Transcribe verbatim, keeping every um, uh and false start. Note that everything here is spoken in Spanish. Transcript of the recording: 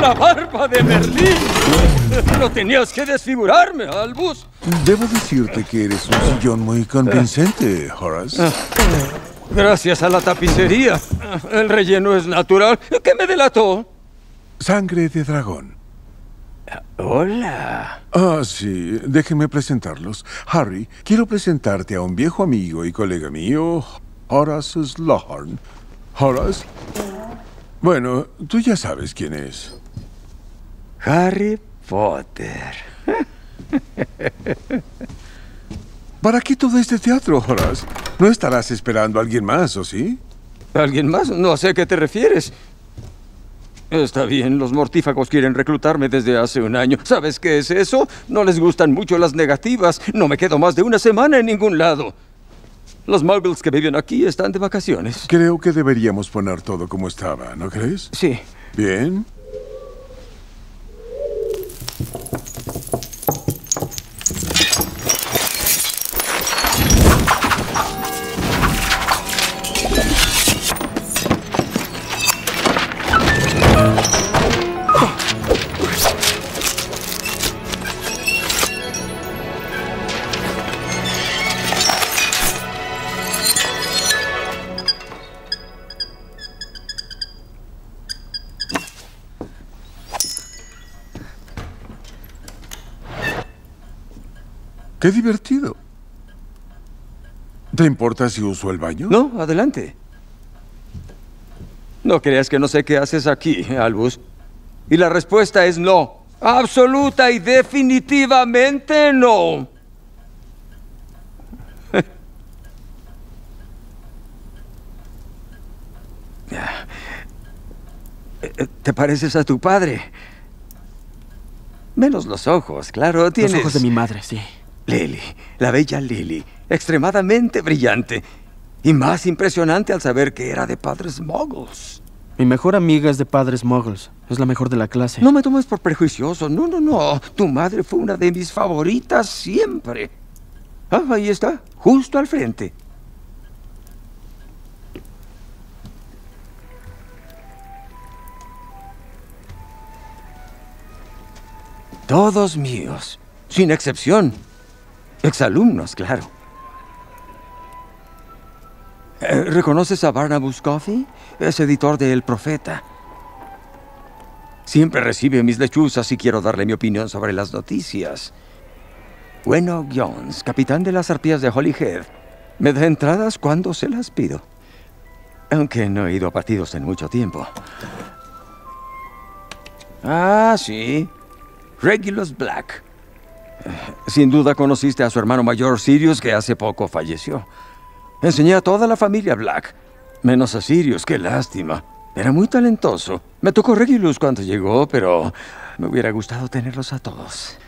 ¡La barba de Merlín! No tenías que desfigurarme, Albus. Debo decirte que eres un sillón muy convincente, Horace. Gracias a la tapicería. El relleno es natural. ¿Qué me delató? Sangre de dragón. Hola. Ah, sí. Déjenme presentarlos. Harry, quiero presentarte a un viejo amigo y colega mío, Horace Slughorn. Horace. Bueno, tú ya sabes quién es. Harry Potter. ¿Para qué todo este teatro, Horace? ¿No estarás esperando a alguien más, o sí? ¿Alguien más? No sé a qué te refieres. Está bien, los mortífagos quieren reclutarme desde hace un año. ¿Sabes qué es eso? No les gustan mucho las negativas. No me quedo más de una semana en ningún lado. Los muggles que viven aquí están de vacaciones. Creo que deberíamos poner todo como estaba, ¿no crees? Sí. Bien. ¡Qué divertido! ¿Te importa si uso el baño? No, adelante. No creas que no sé qué haces aquí, Albus. Y la respuesta es no. Absoluta y definitivamente no. ¿Te pareces a tu padre? Menos los ojos, claro. Tienes... Los ojos de mi madre, sí. Lily, la bella Lily, extremadamente brillante y más impresionante al saber que era de padres muggles. Mi mejor amiga es de padres muggles. Es la mejor de la clase. No me tomes por prejuicioso. No, no, no. Tu madre fue una de mis favoritas siempre. Ah, ahí está, justo al frente. Todos míos, sin excepción. Exalumnos, claro. Eh, ¿Reconoces a Barnabas Coffey? Es editor de El Profeta. Siempre recibe mis lechuzas y quiero darle mi opinión sobre las noticias. Bueno, Jones, capitán de las arpías de Holyhead, me da entradas cuando se las pido. Aunque no he ido a partidos en mucho tiempo. Ah, sí. Regulus Black. Sin duda conociste a su hermano mayor, Sirius, que hace poco falleció. Enseñé a toda la familia Black, menos a Sirius, qué lástima. Era muy talentoso. Me tocó Regulus cuando llegó, pero me hubiera gustado tenerlos a todos.